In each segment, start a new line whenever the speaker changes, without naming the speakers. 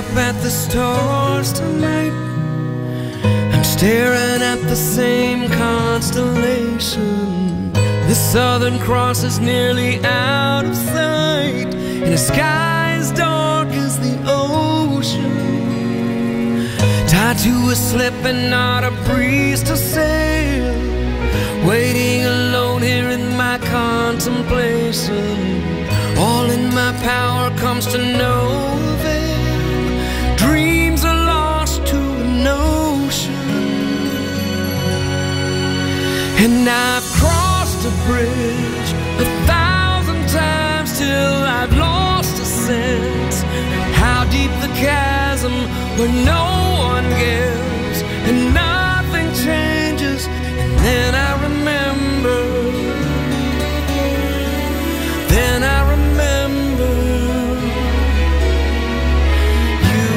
up at the stars tonight. I'm staring at the same constellation. The Southern Cross is nearly out of sight, and the sky is dark as the ocean. Tied to a slip and not a breeze to sail, waiting alone here in my contemplation. All in my power comes to no avail. Dreams are lost to an ocean, and I've crossed a bridge 1,000 times till I've lost a sense how deep the chasm where no one gives and nothing changes. And then I remember, then I remember you.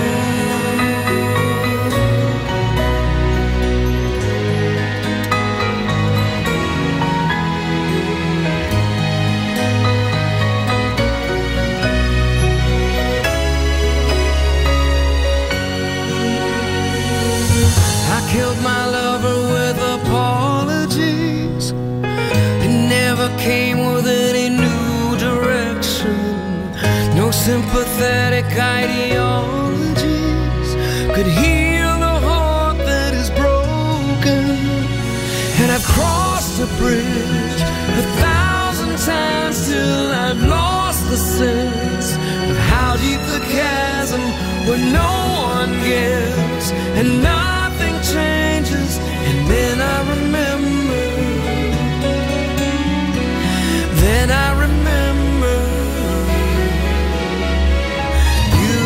I killed my lover with apologies. It never came with any new direction. No sympathetic ideologies could heal the heart that is broken. And I've crossed the bridge 1,000 times till I've lost the sense of how deep the chasm where no one gives and nothing changes. And then I remember, then I remember you.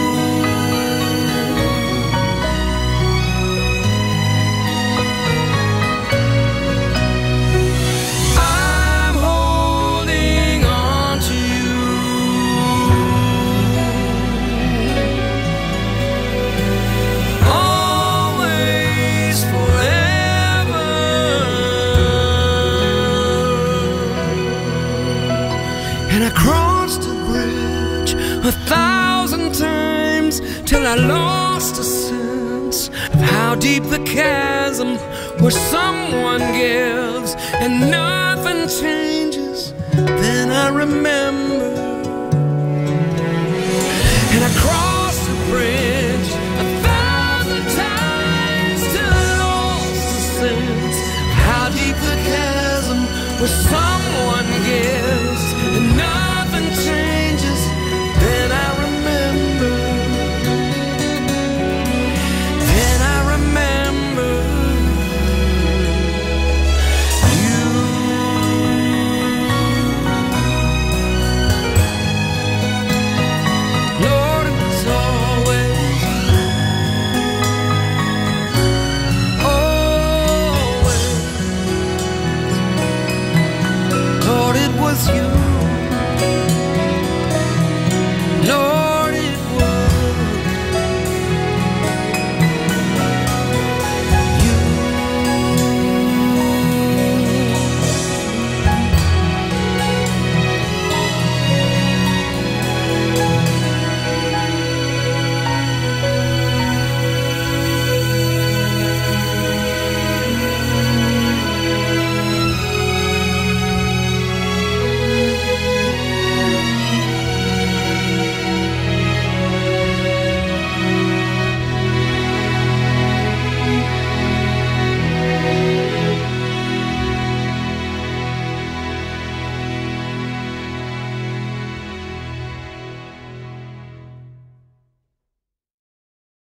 I'm holding on to you. Always, forever. And I crossed the bridge 1,000 times till I lost a sense of how deep the chasm where someone gives and nothing changes. Then I remember, and I crossed the bridge 1,000 times till I lost a sense of how deep the chasm where someone